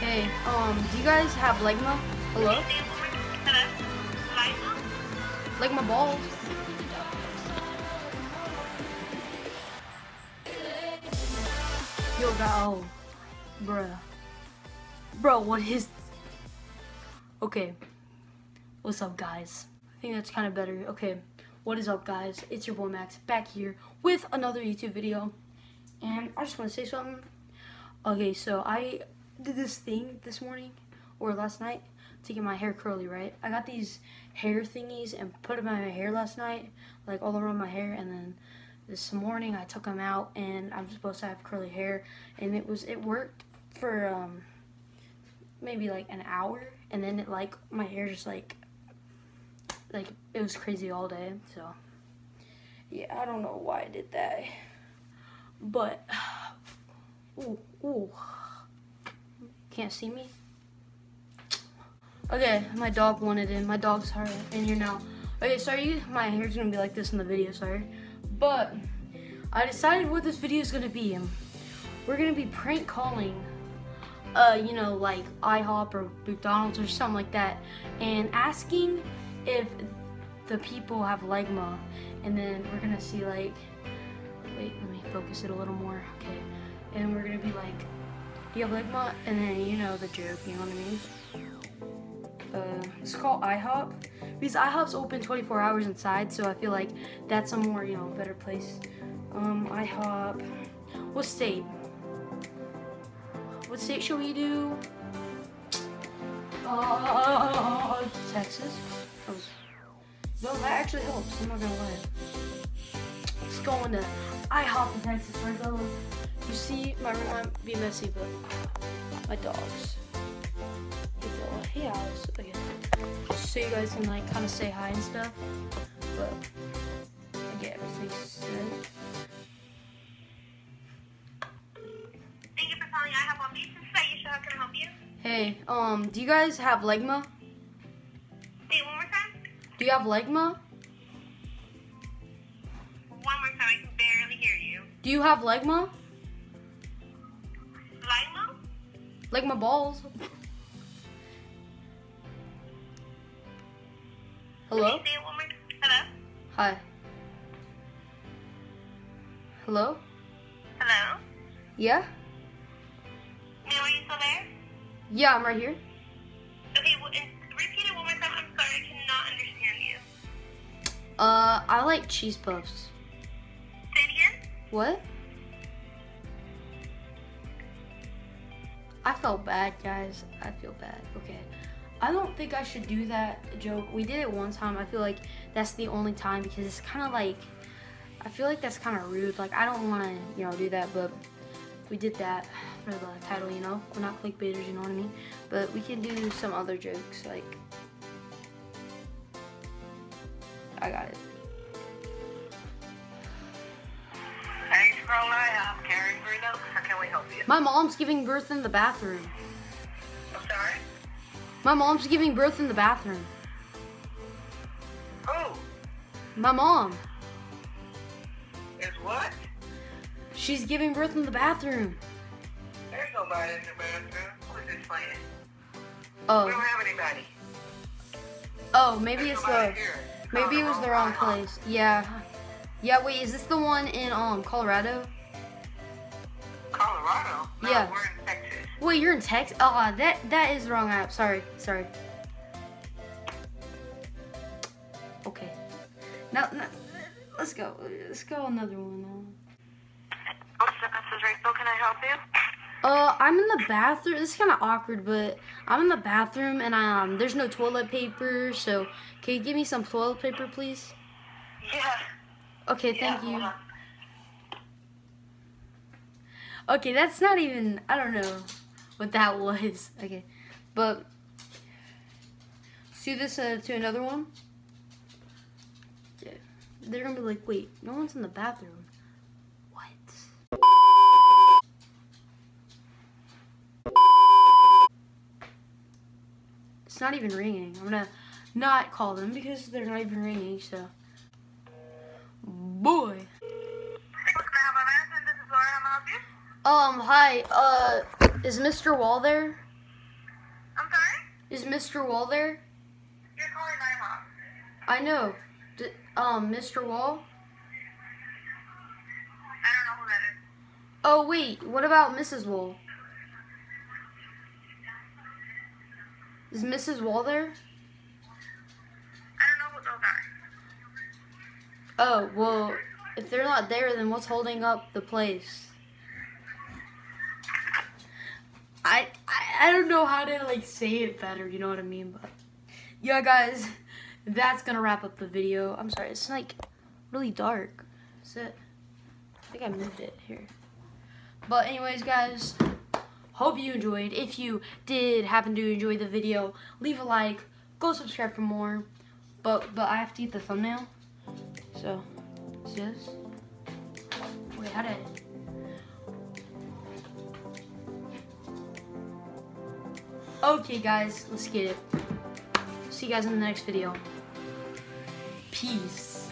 Hey, do you guys have Ligma? Hello? Hello? Ligma? Ligma balls? Yo, oh, bruh. Bro, what is... Okay. What's up, guys? I think that's kind of better. Okay. What is up, guys? It's your boy Max back here with another YouTube video. And I just want to say something. Okay, so I did this thing this morning, or last night, to get my hair curly, right? I got these hair thingies and put them in my hair last night, like all around my hair, and then this morning I took them out, and I'm supposed to have curly hair, and it worked for maybe like an hour, and then my hair just like it was crazy all day. So yeah, I don't know why I did that, but ooh, can't see me. Okay, my dog wanted in. My dog's in here now. Okay, sorry, my hair's gonna be like this in the video, sorry. But I decided what this video is gonna be. We're gonna be prank calling, you know, like IHOP or McDonald's or something like that, and asking if the people have Ligma, and then we're gonna see like, wait, let me focus it a little more. Okay, and we're gonna be like, do you have Ligma? And then you know the joke, you know what I mean? It's called IHOP because IHOP's open 24 hours inside, so I feel like that's a more, you know, better place. IHOP. What state? What state should we do? Texas. No, that actually helps. I'm not gonna lie. Let's go into IHOP in Texas. Where I go. You see, my room might be messy, but my dogs. Hey, Alice. Okay. So you guys can like kind of say hi and stuff, but I get everything said. Thank you for calling IHOP on Beach. This is Aisha. How can I help you? Hey, do you guys have Ligma? Hey, one more time. Do you have Ligma? One more time. I can barely hear you. Do you have Ligma? Ligma? Ligma balls. Hello? Can you say it one more time? Hello? Hi. Hello? Hello? Yeah? Ma'am, are you still there? Yeah, I'm right here. Okay, well, repeat it one more time. I'm sorry, I cannot understand you. I like cheese puffs. Say it again? What? I felt bad, guys. I feel bad. Okay. I don't think I should do that joke. We did it one time. I feel like that's the only time because it's kind of like, I feel like that's kind of rude. Like, I don't want to, you know, do that, but we did that for the title, you know? We're not clickbaiters, you know what I mean? But we can do some other jokes, like, I got it. Thanks for calling IHOP. Karen Bruno. How can we help you? My mom's giving birth in the bathroom. I'm sorry? My mom's giving birth in the bathroom. Who? My mom. Is what? She's giving birth in the bathroom. There's nobody in the bathroom. Who's this playing? Oh. We don't have anybody. Oh, maybe There's it's nobody the, here. maybe it was the wrong place. Yeah. Yeah, wait, is this the one in, Colorado? Colorado? No, Yeah. we're in Texas. Wait, you're in Texas? Oh, that is the wrong app. Sorry. Okay. Now, let's go. Let's go another one now. This is Rachel. Can I help you? I'm in the bathroom. This is kind of awkward, but I'm in the bathroom and there's no toilet paper. So, can you give me some toilet paper, please? Yeah. Okay, thank hold you. on. Okay, that's not even, I don't know what that was. Okay, but see this to another one? Yeah. They're gonna be like, wait, no one's in the bathroom. What? It's not even ringing. I'm gonna not call them because they're not even ringing, so. Boy. This is Laura. How may I help you? Hi, is Mr. Wall there? Is Mr. Wall there? You're calling my mom. I know. Mr. Wall? I don't know who that is. Oh, wait. What about Mrs. Wall? Is Mrs. Wall there? I don't know who those are. Oh, well, if they're not there, then what's holding up the place? I don't know how to, like, say it better, you know what I mean? But, yeah, guys, that's gonna wrap up the video. I'm sorry, it's, like, really dark. Is it? I think I moved it here. But anyways, guys, hope you enjoyed. If you did happen to enjoy the video, leave a like, go subscribe for more. But I have to eat the thumbnail. So, see this? Wait, how did I... Okay, guys, let's get it. See you guys in the next video. Peace.